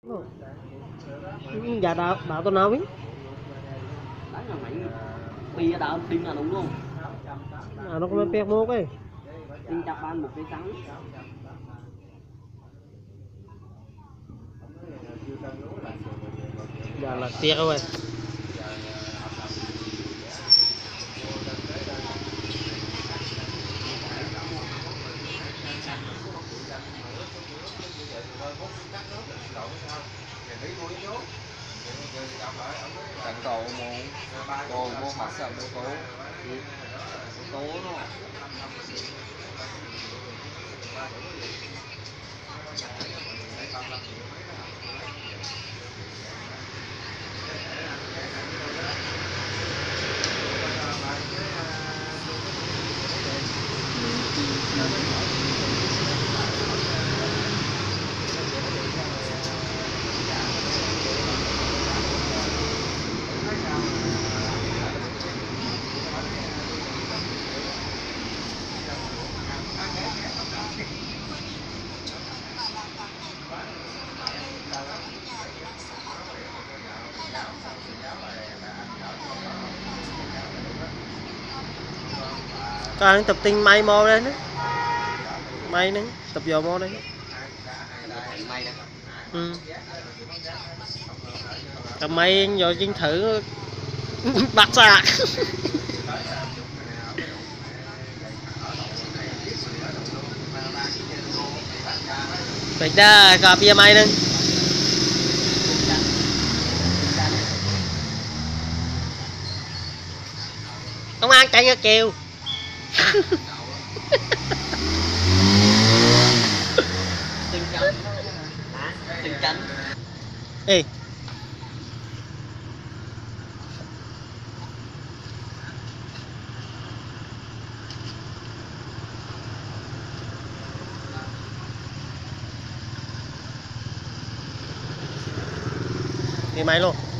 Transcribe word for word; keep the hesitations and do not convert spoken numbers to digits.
Dạ đạo đạo tôi nói biết. Đánh là mạnh bì đạo đinh là đúng không? À, nó có bé mô cái. Đinh chặt ban một cái trắng. Dạ là tiếc rồi. Cảnh cầu môn cầu môn mặt sầm đồ cố cố nó Có anh tập tinh may mô đây nữa. May nữa, tập vô mô đây. Ừ. Tập may rồi chiến thử bắt xa. Vậy đó, cọp bia may nè. Không ăn chạy ngược chiều. Tinh chắn. Hả? Tinh chắn. Ê. Đi máy luôn.